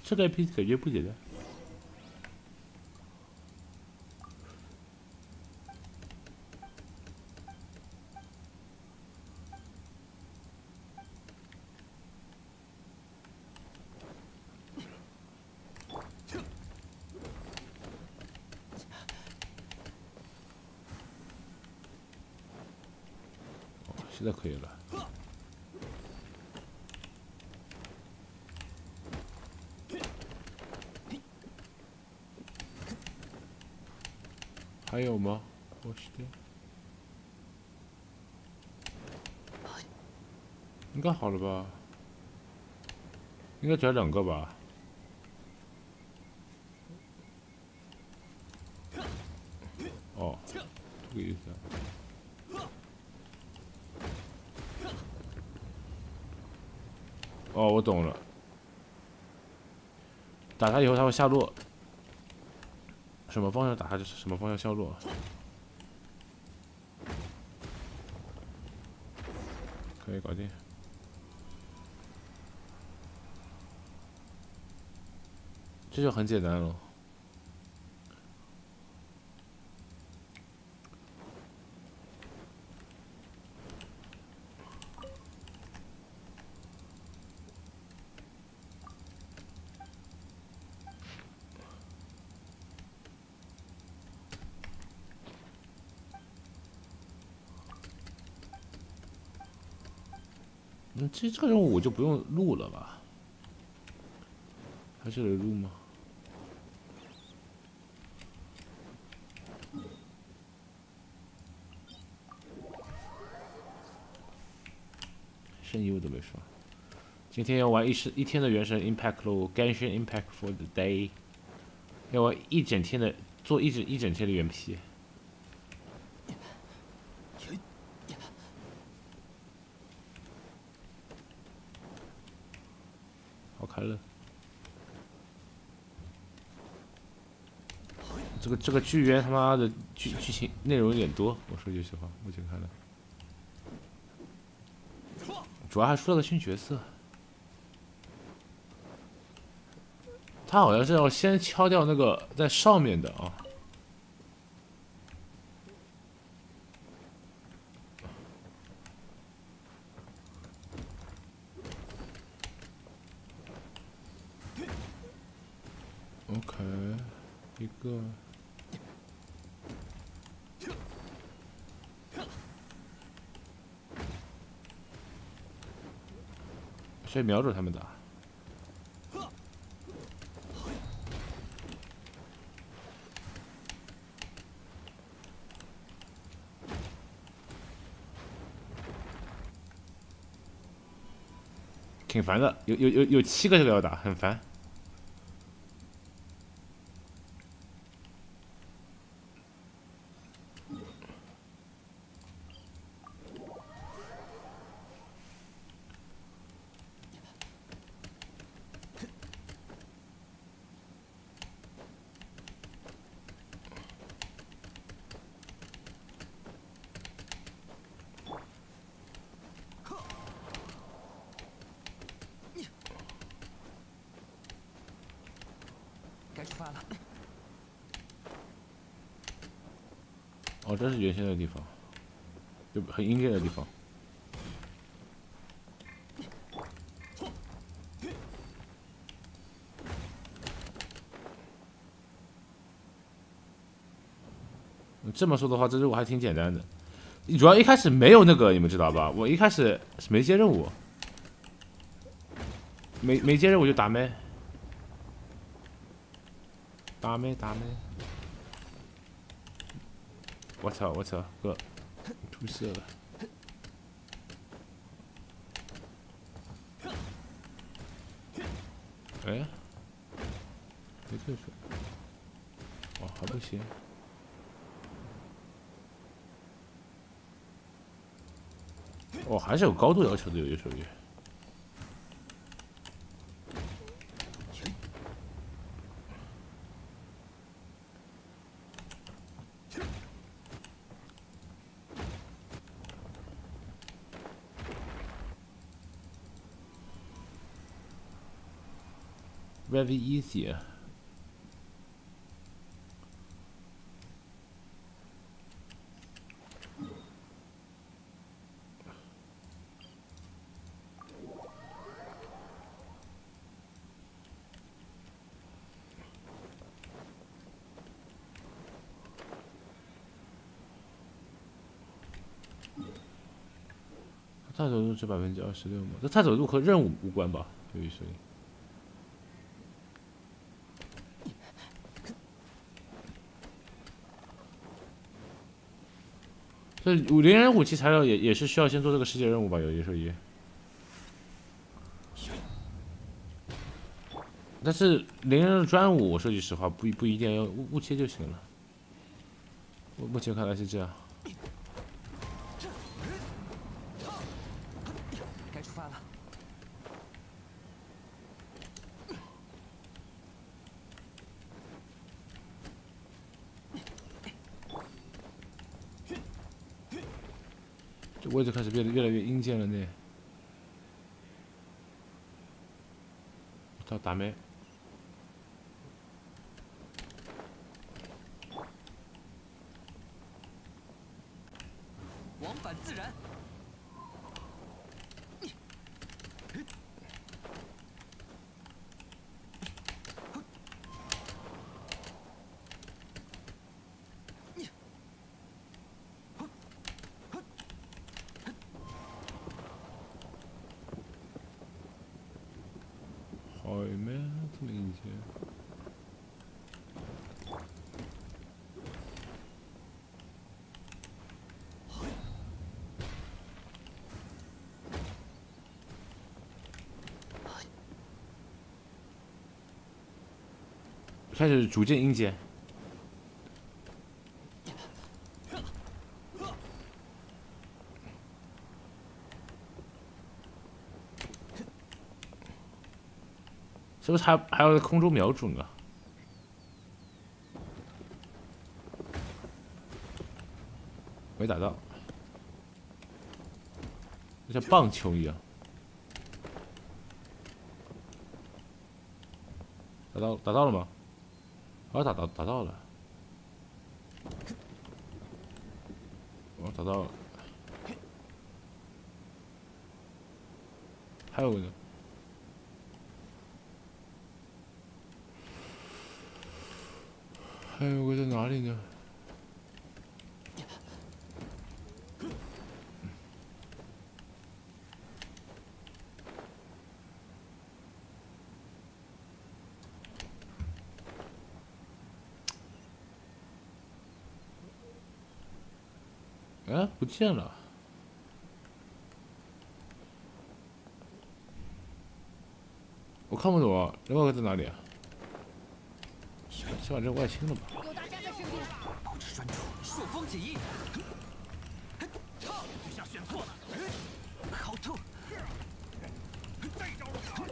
这个 IP 感觉不简单。现在可以了。还有吗？我去，应该好了吧？应该只要2个吧？哦，这个意思啊。哦，我懂了。打他以后他会下落，什么方向打他就是什么方向下落。可以搞定。这就很简单了。其实这个任务我就不用录了吧？还是得录吗？圣衣我都没刷。今天要玩一天的原神 Impact 喽，Genshin Impact for the day。要玩一整天的，做一整天的原 P。好看了。这个剧原他妈的剧情内容有点多，我说句实话，目前看来，主要还出了个新角色。他好像是要先敲掉那个在上面的啊。OK， 一个。所以瞄准他们打。挺烦的，有7个这个要打，很烦。 该出发了。 哦，这是原先的地方，就很阴间的地方。这么说的话，这任务还挺简单的。主要一开始没有那个，你们知道吧？我一开始没接任务，没接任务就打妹，打妹。我操，哥，出事了！哎，没退水。哦，还不行。哦，还是有高度要求的，有些手语。 very easy。探索度是26%吗？这探索度和任务无关吧？有一说一。这灵人武器材料也是需要先做这个世界任务吧？有一说一。但是灵人的专武，我说句实话，不一定要误切就行了。我目前看来是这样。 该出发了。 这位置开始变得越来越阴间了呢。到打没？ 往返自然。 好没这么阴间。开始逐渐阴间。是不是还要在空中瞄准啊？没打到，就像棒球一样。打到了吗？哦，打到了。哦，打到了。还有个呢。还有个在哪里呢？哎，不见了。我看不懂啊，另外一个在哪里啊？先把这个外清了吧。 有大家在身边。 保持专注，朔风解印。这下选错了。好痛！ 再招我！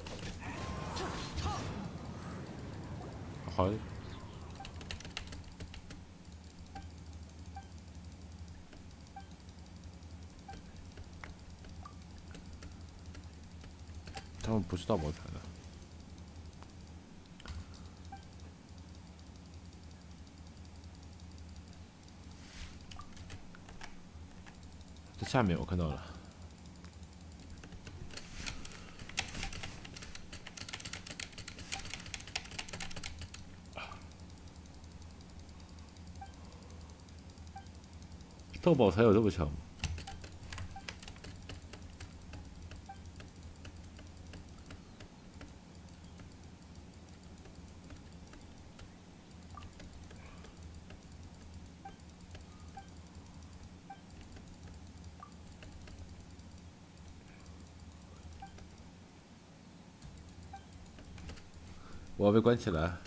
好。他们不是盗宝船的。在下面我看到了。盗宝才有这么强吗？我要被关起来。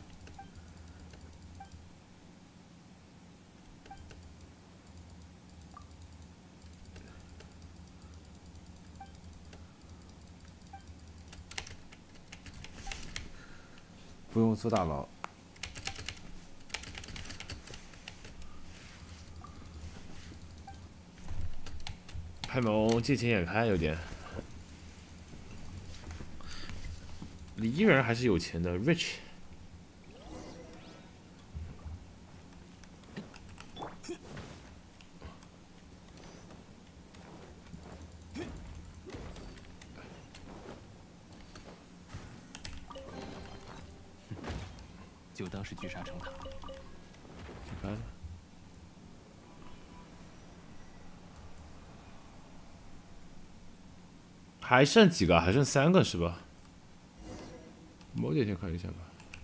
不用做大牢。派蒙见钱眼开有点。 黎人还是有钱的 ，rich。 就当是聚沙成塔。 开了。还剩几个？还剩3个是吧？某点先看一下吧。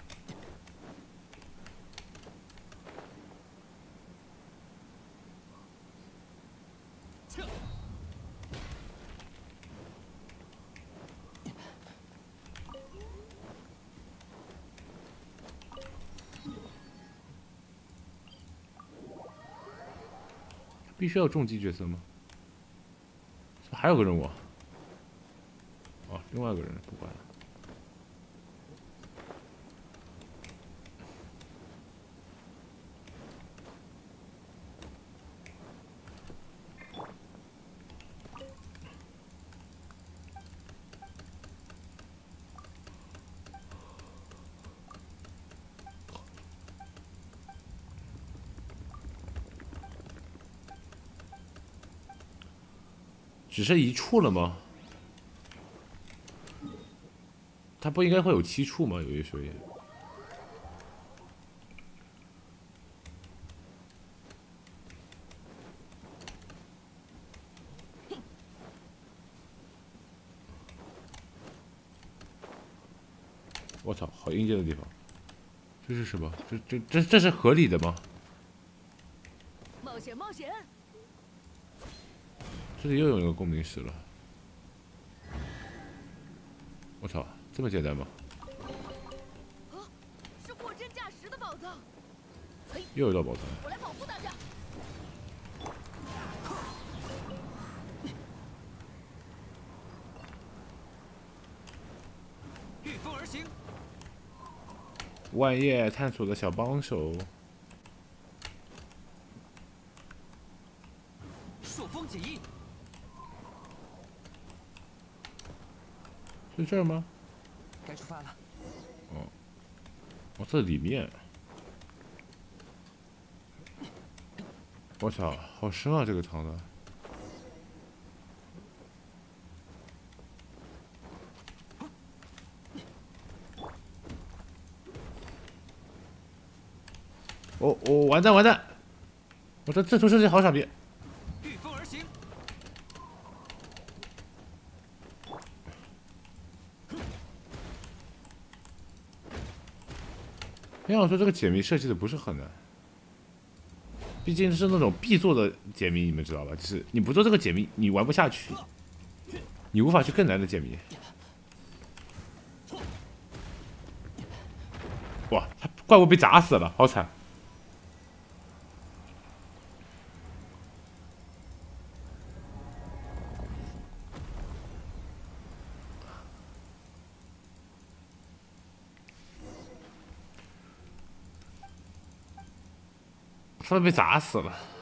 必须要重击角色吗？还有个任务啊？哦，另外一个人不管了。只剩1处了吗？它不应该会有7处吗？有一说一。我操，好阴间的地方！这是什么？这是合理的吗？ 冒险冒险！ 这里又有一个共鸣石了。我操，这么简单吗？ 啊，是货真价实的宝藏！ 又有一道宝藏。 我来保护大家。 御风而行。 万叶探索的小帮手。 朔风解印。 是这儿吗？ 该出发了。 哦，这里面。我操，好深啊！这个场子。哦，完蛋！我这图设计好傻逼。 御风而行。 别想说这个解谜设计的不是很难，毕竟是那种必做的解谜，你们知道吧？就是你不做这个解谜，你玩不下去，你无法去更难的解谜。哇，他怪物被砸死了，好惨！他被砸死了。